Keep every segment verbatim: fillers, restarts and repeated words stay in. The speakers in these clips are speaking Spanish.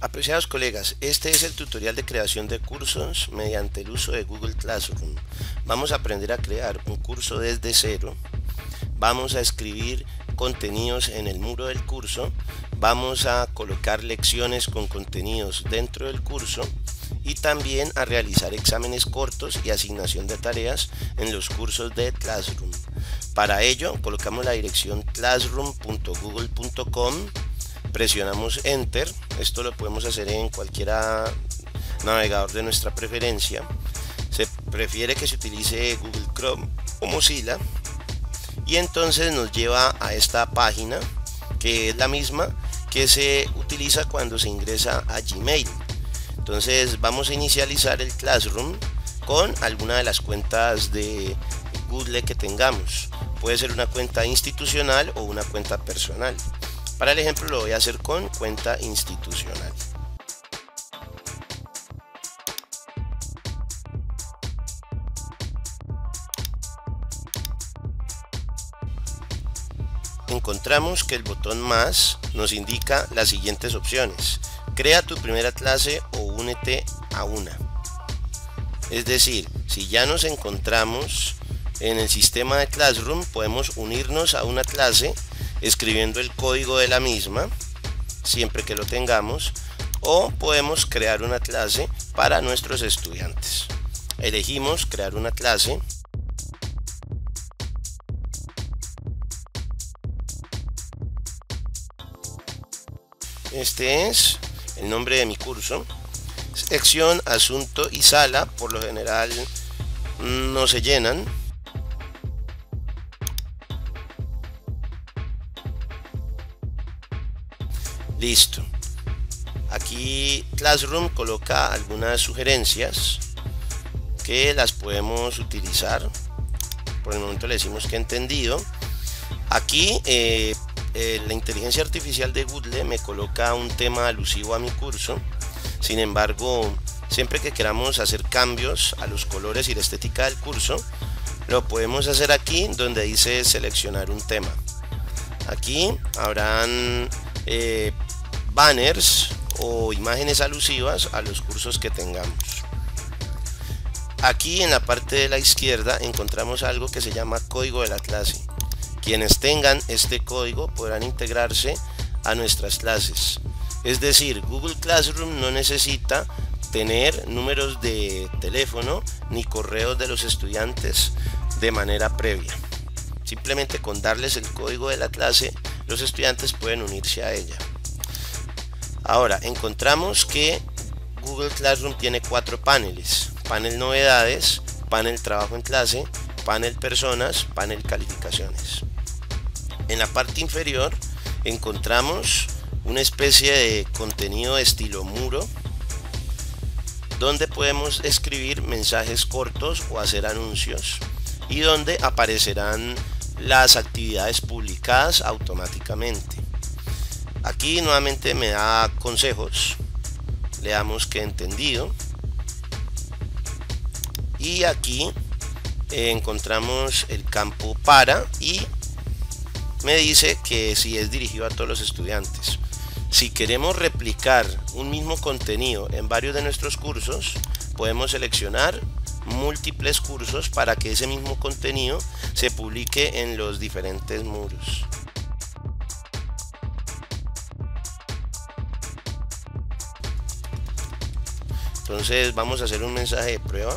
Apreciados colegas, este es el tutorial de creación de cursos mediante el uso de Google Classroom. Vamos a aprender a crear un curso desde cero. Vamos a escribir contenidos en el muro del curso. Vamos a colocar lecciones con contenidos dentro del curso y también a realizar exámenes cortos y asignación de tareas en los cursos de Classroom. Para ello colocamos la dirección classroom punto google punto com, presionamos Enter. Esto lo podemos hacer en cualquier navegador de nuestra preferencia. Se prefiere que se utilice Google Chrome o Mozilla, y entonces nos lleva a esta página, que es la misma que se utiliza cuando se ingresa a Gmail. Entonces vamos a inicializar el Classroom con alguna de las cuentas de Google que tengamos. Puede ser una cuenta institucional o una cuenta personal. Para el ejemplo lo voy a hacer con cuenta institucional. Encontramos que el botón más nos indica las siguientes opciones: crea tu primera clase o únete a una. Es decir, si ya nos encontramos en el sistema de Classroom, podemos unirnos a una clase escribiendo el código de la misma, siempre que lo tengamos, o podemos crear una clase para nuestros estudiantes. Elegimos crear una clase. Este es el nombre de mi curso. Sección, asunto y sala, por lo general no se llenan. Listo. Aquí Classroom coloca algunas sugerencias que las podemos utilizar. Por el momento le decimos que entendido. Aquí eh, eh, la inteligencia artificial de Google me coloca un tema alusivo a mi curso. Sin embargo, siempre que queramos hacer cambios a los colores y la estética del curso, lo podemos hacer aquí donde dice seleccionar un tema. Aquí habrán eh, banners o imágenes alusivas a los cursos que tengamos. Aquí en la parte de la izquierda encontramos algo que se llama código de la clase. Quienes tengan este código podrán integrarse a nuestras clases. Es decir, Google Classroom no necesita tener números de teléfono ni correos de los estudiantes de manera previa. Simplemente con darles el código de la clase, los estudiantes pueden unirse a ella. Ahora encontramos que Google Classroom tiene cuatro paneles: panel novedades, panel trabajo en clase, panel personas, panel calificaciones. En la parte inferior encontramos una especie de contenido de estilo muro, donde podemos escribir mensajes cortos o hacer anuncios, y donde aparecerán las actividades publicadas automáticamente. Aquí nuevamente me da consejos. Le damos que entendido, y aquí eh, encontramos el campo para, y me dice que si es dirigido a todos los estudiantes. Si queremos replicar un mismo contenido en varios de nuestros cursos, podemos seleccionar múltiples cursos para que ese mismo contenido se publique en los diferentes muros. Entonces vamos a hacer un mensaje de prueba.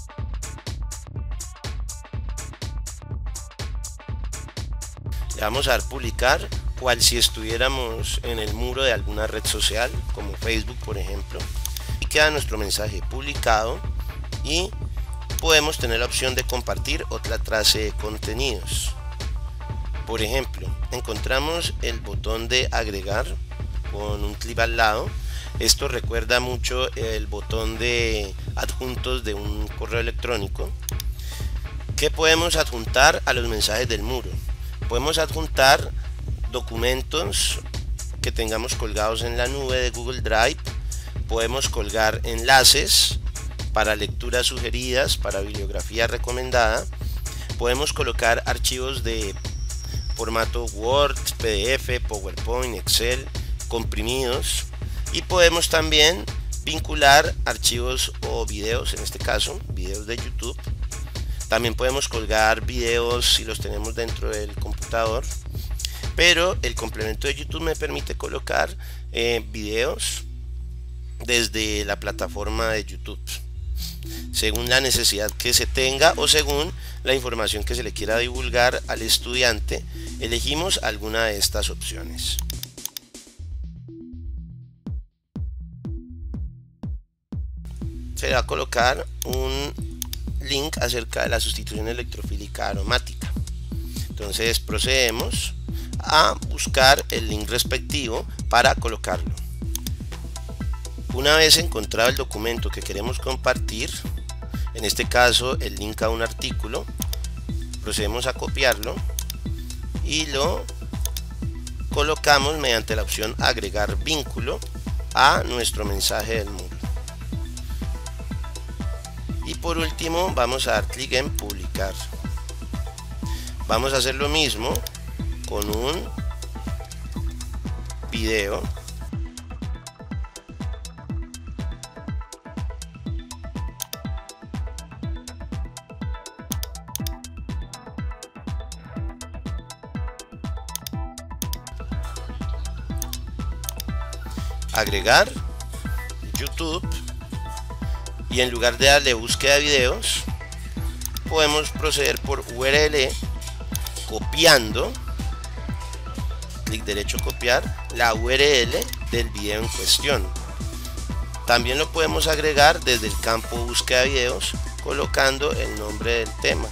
Le vamos a dar publicar, cual si estuviéramos en el muro de alguna red social como Facebook, por ejemplo, y queda nuestro mensaje publicado, y podemos tener la opción de compartir otra clase de contenidos. Por ejemplo, encontramos el botón de agregar con un clic al lado. Esto recuerda mucho el botón de adjuntos de un correo electrónico, que podemos adjuntar a los mensajes del muro. Podemos adjuntar documentos que tengamos colgados en la nube de Google Drive. Podemos colgar enlaces para lecturas sugeridas, para bibliografía recomendada. Podemos colocar archivos de formato Word, P D F, PowerPoint, Excel, comprimidos. Y podemos también vincular archivos o videos, en este caso videos de YouTube. También podemos colgar videos si los tenemos dentro del computador, pero el complemento de YouTube me permite colocar eh, videos desde la plataforma de YouTube según la necesidad que se tenga o según la información que se le quiera divulgar al estudiante. Elegimos alguna de estas opciones. Se va a colocar un link acerca de la sustitución electrofílica aromática. Entonces procedemos a buscar el link respectivo para colocarlo. Una vez encontrado el documento que queremos compartir, en este caso el link a un artículo, procedemos a copiarlo y lo colocamos mediante la opción agregar vínculo a nuestro mensaje del muro. Y por último vamos a dar clic en publicar. Vamos a hacer lo mismo con un video. Agregar YouTube, y en lugar de darle búsqueda de videos podemos proceder por U R L copiando, clic derecho copiar la U R L del video en cuestión. También lo podemos agregar desde el campo búsqueda de videos colocando el nombre del tema.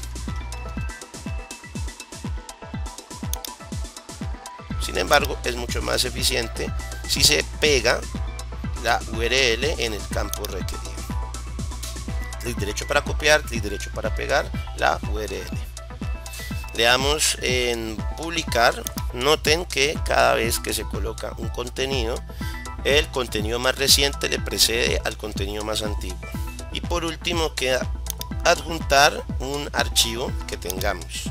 Sin embargo, es mucho más eficiente si se pega la U R L en el campo requerido. Clic derecho para copiar, clic derecho para pegar la U R L. Le damos en publicar. Noten que cada vez que se coloca un contenido, el contenido más reciente le precede al contenido más antiguo. Y por último queda adjuntar un archivo que tengamos.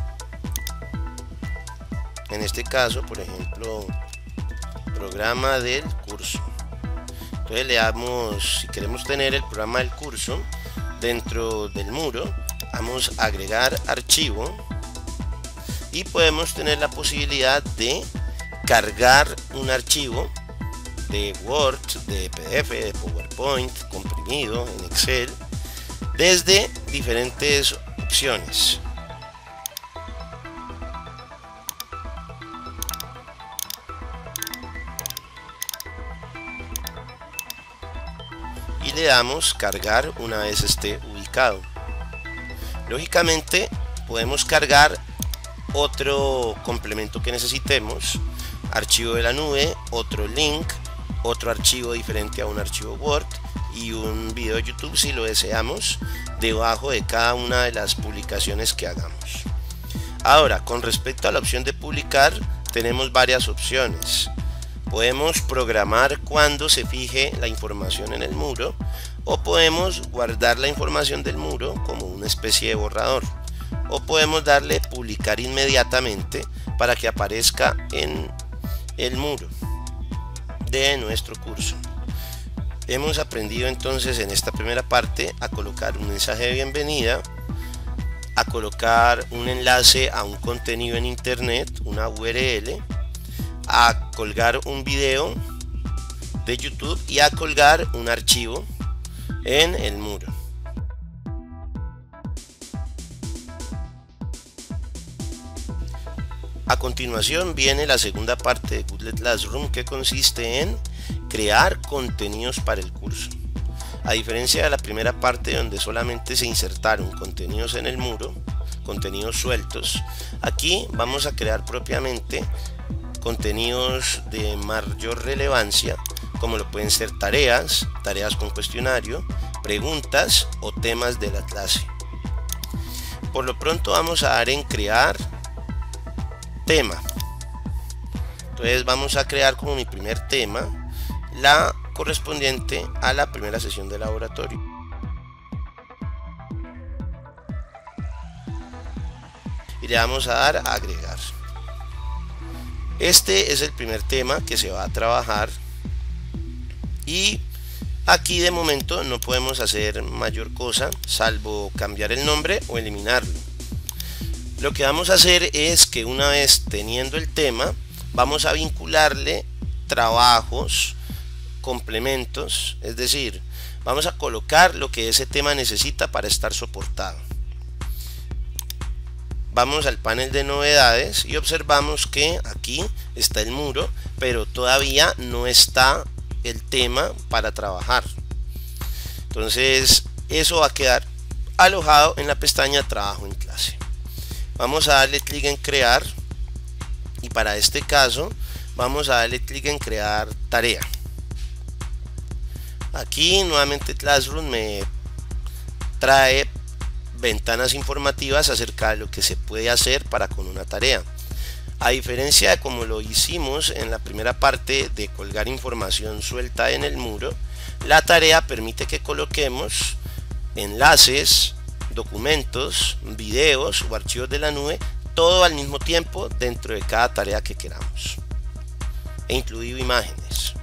En este caso, por ejemplo, programa del curso. Entonces le damos, si queremos tener el programa del curso dentro del muro, vamos a agregar archivo y podemos tener la posibilidad de cargar un archivo de Word, de P D F, de PowerPoint, comprimido en Excel, desde diferentes opciones. Y le damos cargar una vez esté ubicado. Lógicamente podemos cargar otro complemento que necesitemos, archivo de la nube, otro link, otro archivo diferente a un archivo Word y un video de YouTube si lo deseamos debajo de cada una de las publicaciones que hagamos. Ahora, con respecto a la opción de publicar, tenemos varias opciones. Podemos programar cuando se fije la información en el muro, o podemos guardar la información del muro como una especie de borrador, o podemos darle publicar inmediatamente para que aparezca en el muro de nuestro curso. Hemos aprendido entonces en esta primera parte a colocar un mensaje de bienvenida, a colocar un enlace a un contenido en internet, una U R L, a colgar un video de YouTube y a colgar un archivo en el muro. A continuación viene la segunda parte de Google Classroom, que consiste en crear contenidos para el curso. A diferencia de la primera parte donde solamente se insertaron contenidos en el muro, contenidos sueltos, aquí vamos a crear propiamente contenidos de mayor relevancia, como lo pueden ser tareas, tareas con cuestionario, preguntas o temas de la clase. Por lo pronto vamos a dar en crear tema. Entonces vamos a crear como mi primer tema la correspondiente a la primera sesión de laboratorio. Y le vamos a dar a agregar. Este es el primer tema que se va a trabajar y aquí de momento no podemos hacer mayor cosa salvo cambiar el nombre o eliminarlo. Lo que vamos a hacer es que una vez teniendo el tema, vamos a vincularle trabajos, complementos, es decir, vamos a colocar lo que ese tema necesita para estar soportado. Vamos al panel de novedades y observamos que aquí está el muro, pero todavía no está el tema para trabajar. Entonces eso va a quedar alojado en la pestaña Trabajo en clase. Vamos a darle clic en crear y para este caso vamos a darle clic en crear tarea. Aquí nuevamente Classroom me trae ventanas informativas acerca de lo que se puede hacer para con una tarea. A diferencia de como lo hicimos en la primera parte de colgar información suelta en el muro, la tarea permite que coloquemos enlaces, documentos, videos o archivos de la nube, todo al mismo tiempo dentro de cada tarea que queramos, e incluido imágenes.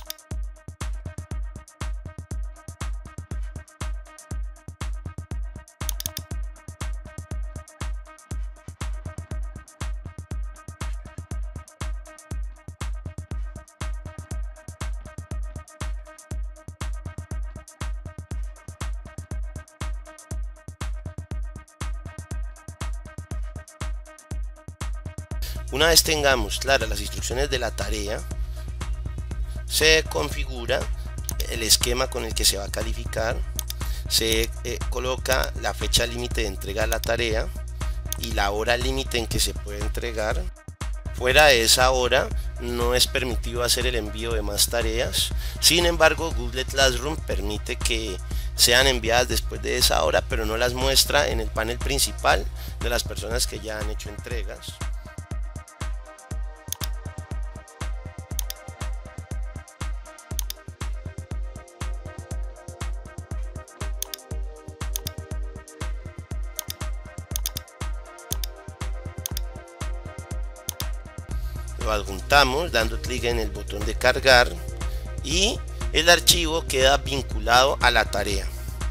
Una vez tengamos claras las instrucciones de la tarea, se configura el esquema con el que se va a calificar, se eh, coloca la fecha límite de entrega de la tarea y la hora límite en que se puede entregar. Fuera de esa hora no es permitido hacer el envío de más tareas. Sin embargo, Google Classroom permite que sean enviadas después de esa hora, pero no las muestra en el panel principal de las personas que ya han hecho entregas. Lo adjuntamos dando clic en el botón de cargar y el archivo queda vinculado a la tarea.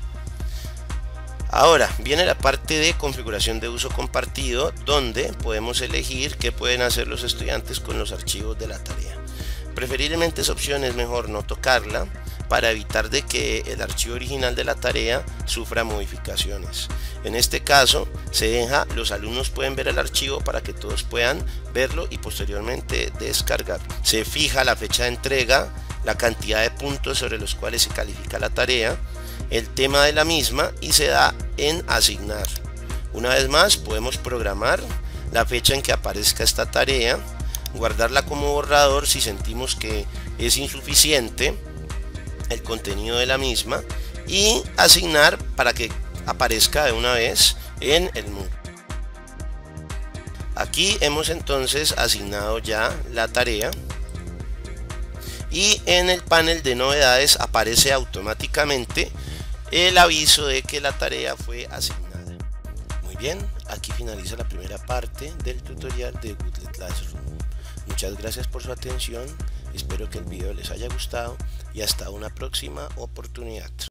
Ahora viene la parte de configuración de uso compartido, donde podemos elegir qué pueden hacer los estudiantes con los archivos de la tarea. Preferiblemente esa opción es mejor no tocarla para evitar de que el archivo original de la tarea sufra modificaciones. En este caso se deja, los alumnos pueden ver el archivo para que todos puedan verlo y posteriormente descargar. Se fija la fecha de entrega, la cantidad de puntos sobre los cuales se califica la tarea, el tema de la misma y se da en asignar. Una vez más podemos programar la fecha en que aparezca esta tarea, guardarla como borrador si sentimos que es insuficiente el contenido de la misma y asignar para que aparezca de una vez en el muro. Aquí hemos entonces asignado ya la tarea y en el panel de novedades aparece automáticamente el aviso de que la tarea fue asignada. Muy bien, aquí finaliza la primera parte del tutorial de Google Classroom. Muchas gracias por su atención, espero que el video les haya gustado y hasta una próxima oportunidad.